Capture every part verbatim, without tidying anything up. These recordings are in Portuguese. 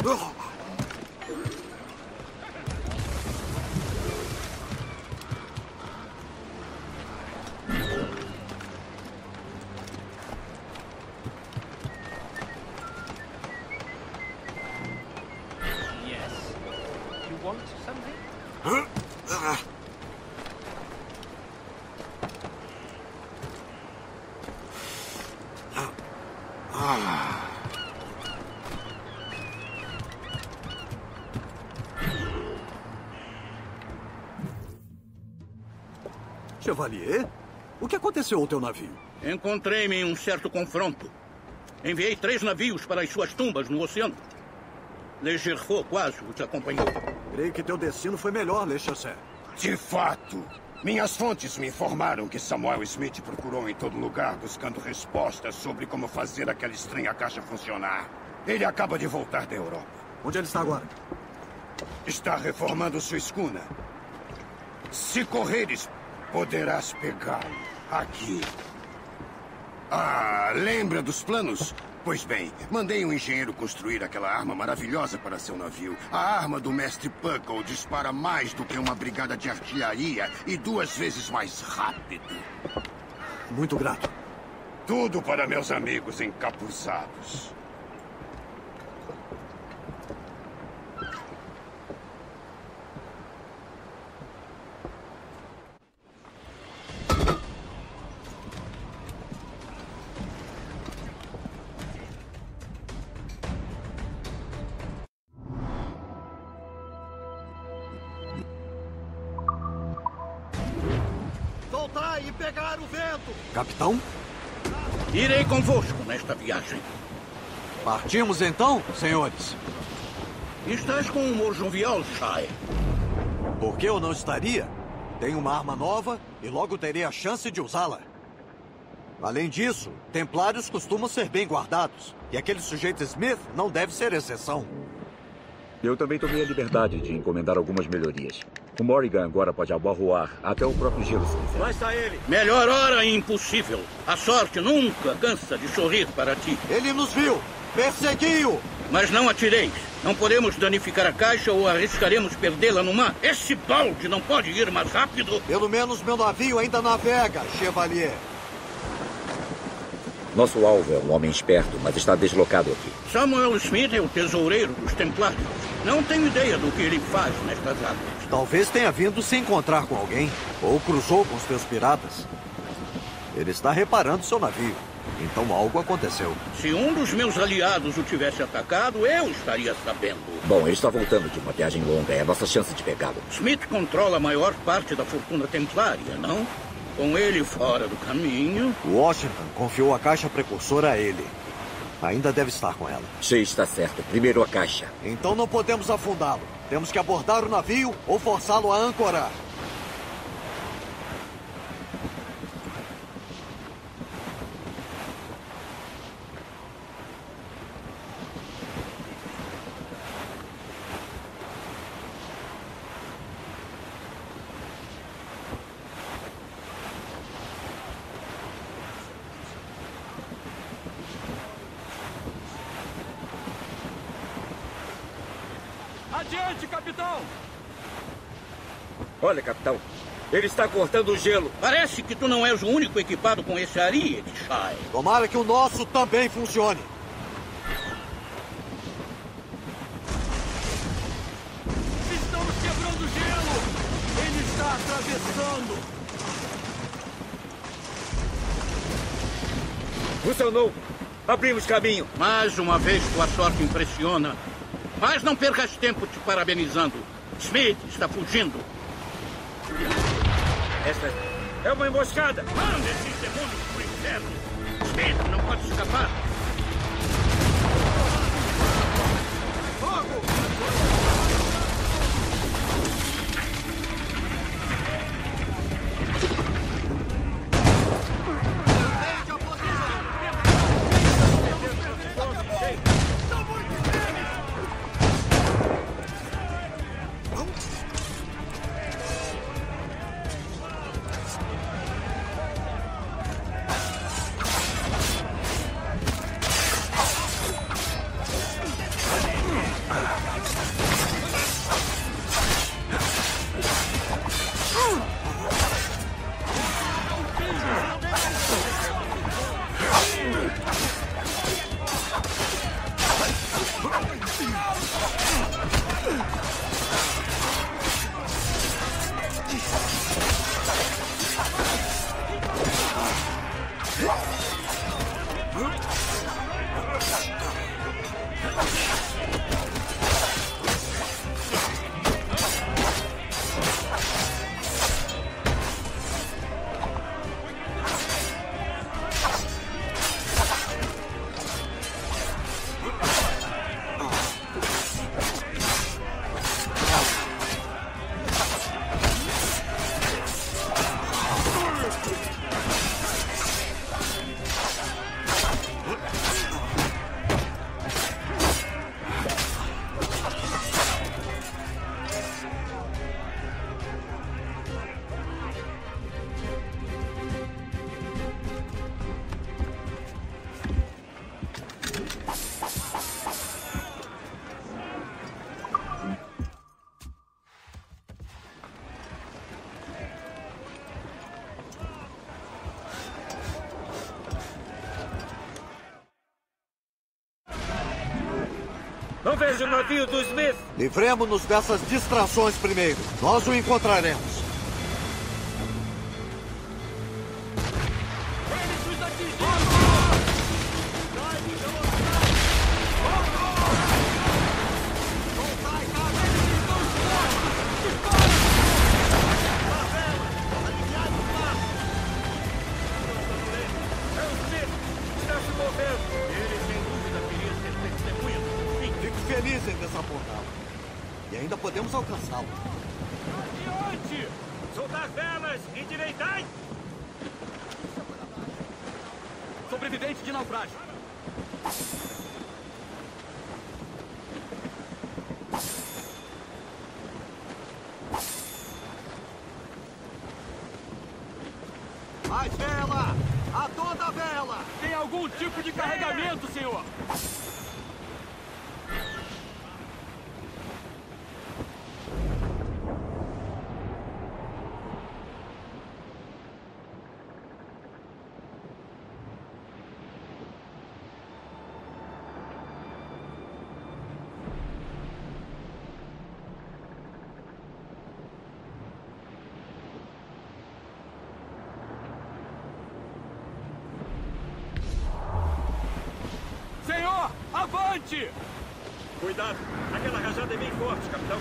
Chevalier, o que aconteceu ao teu navio? Encontrei-me em um certo confronto. Enviei três navios para as suas tumbas no oceano. Le Gerfaut quase os acompanhou. Creio que teu destino foi melhor, Le Chassé. De fato. Minhas fontes me informaram que Samuel Smith procurou em todo lugar buscando respostas sobre como fazer aquela estranha caixa funcionar. Ele acaba de voltar da Europa. Onde ele está agora? Está reformando sua escuna. Se correres, poderás pegá-lo aqui. Ah, lembra dos planos? Pois bem, mandei um engenheiro construir aquela arma maravilhosa para seu navio. A arma do mestre Puckle dispara mais do que uma brigada de artilharia e duas vezes mais rápido. Muito grato. Tudo para meus amigos encapuzados. Soltar e pegar o vento! Capitão? Irei convosco nesta viagem. Partimos então, senhores? Estás com um humor jovial, Shai. Por que eu não estaria? Tenho uma arma nova e logo terei a chance de usá-la. Além disso, templários costumam ser bem guardados. E aquele sujeito Smith não deve ser exceção. Eu também tomei a liberdade de encomendar algumas melhorias. O Morrigan agora pode abarroar até o próprio gelo se quiser. Lá está ele. Melhor hora impossível. A sorte nunca cansa de sorrir para ti. Ele nos viu. Persegui-o. Mas não atireis. Não podemos danificar a caixa ou arriscaremos perdê-la no mar. Esse balde não pode ir mais rápido. Pelo menos meu navio ainda navega, Chevalier. Nosso alvo é um homem esperto, mas está deslocado aqui. Samuel Smith é o tesoureiro dos Templários. Não tenho ideia do que ele faz nestas águas. Talvez tenha vindo se encontrar com alguém. Ou cruzou com os teus piratas. Ele está reparando seu navio. Então algo aconteceu. Se um dos meus aliados o tivesse atacado, eu estaria sabendo. Bom, ele está voltando de uma viagem longa. É a nossa chance de pegá-lo. Smith controla a maior parte da fortuna templária, não? Com ele fora do caminho... Washington confiou a caixa precursora a ele. Ainda deve estar com ela. Shea está certo. Primeiro a caixa. Então não podemos afundá-lo. Temos que abordar o navio ou forçá-lo a ancorar. Adiante, capitão! Olha, capitão, ele está cortando o gelo. Parece que tu não és o único equipado com esse ariete, Shai. Tomara que o nosso também funcione. Estamos quebrando gelo! Ele está atravessando! Funcionou. Abrimos caminho. Mais uma vez tua sorte impressiona. Mas não percas tempo te parabenizando. Smith está fugindo. Esta é uma emboscada. Manda esses demônios pro inferno. Smith não pode escapar. Fogo! Não vejo o navio do Smith. Livremos-nos dessas distrações primeiro. Nós o encontraremos. Eles nos atingiram! Soltai, cara! Eles estão expostos! Expostos! Aliviado o mar! É o Smith. Está se movendo. Ele, sem dúvida, queria ser testemunha do fim. Fico feliz em desapontá-lo. E ainda podemos alcançá-lo. Adiante! Soltar velas. Endireitai. Sobrevivente de naufrágio. Mais vela! A toda vela! Tem algum tipo de carregamento, senhor? Senhor, avante! Cuidado. Aquela rajada é bem forte, capitão.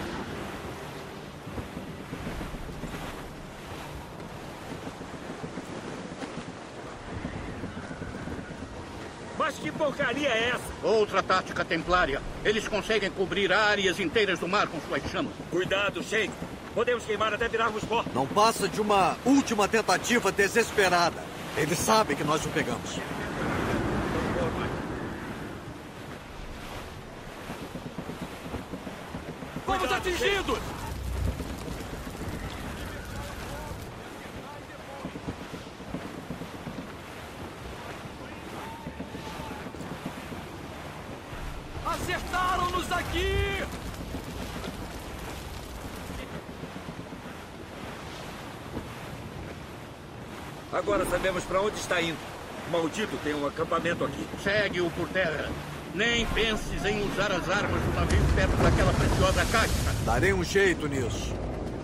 Mas que porcaria é essa? Outra tática templária. Eles conseguem cobrir áreas inteiras do mar com suas chamas. Cuidado, Shane. Podemos queimar até virarmos pó. Não passa de uma última tentativa desesperada. Eles sabem que nós o pegamos. Fomos atingidos! Acertaram-nos aqui! Agora sabemos para onde está indo. Maldito tem um acampamento aqui. Segue-o por terra. Nem penses em usar as armas do navio perto daquela preciosa caixa. Darei um jeito nisso.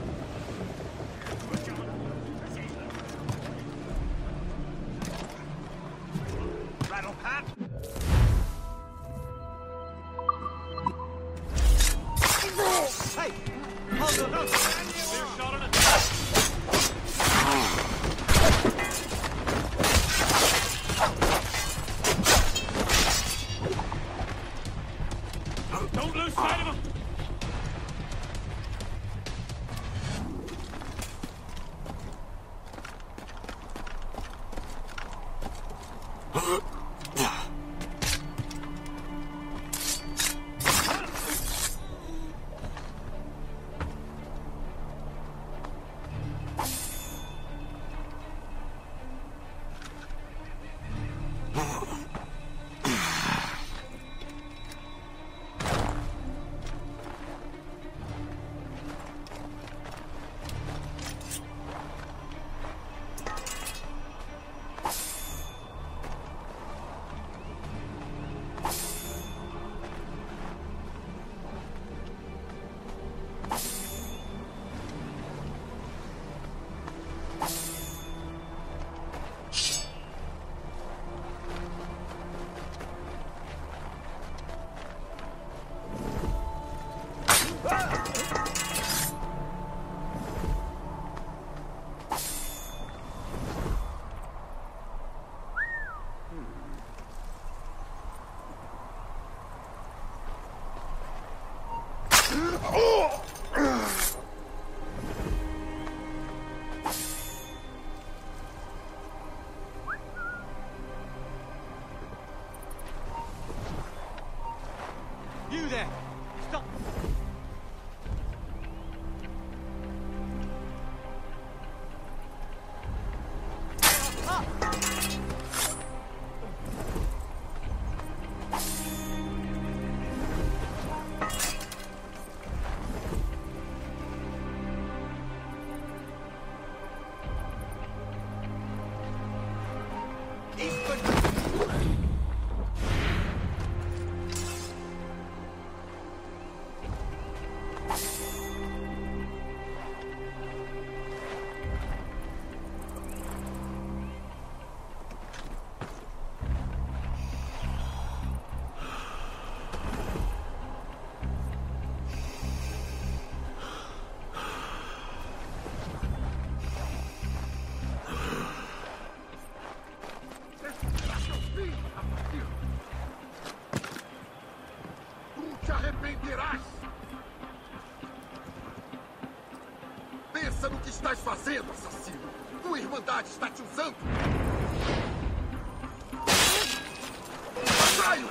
Don't lose sight of him! You there! Stop! Te arrependerás! Pensa no que estás fazendo, assassino! Tua Irmandade está te usando! Vasalho!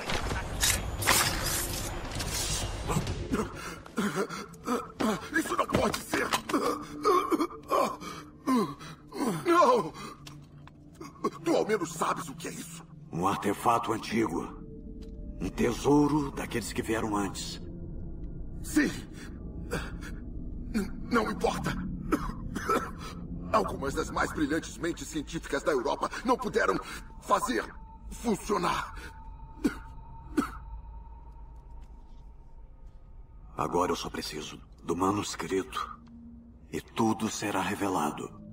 Isso não pode ser! Não! Tu ao menos sabes o que é isso? Um artefato antigo. Um tesouro daqueles que vieram antes. Sim. Não importa. Algumas das mais brilhantes mentes científicas da Europa não puderam fazer funcionar. Agora eu só preciso do manuscrito. E tudo será revelado.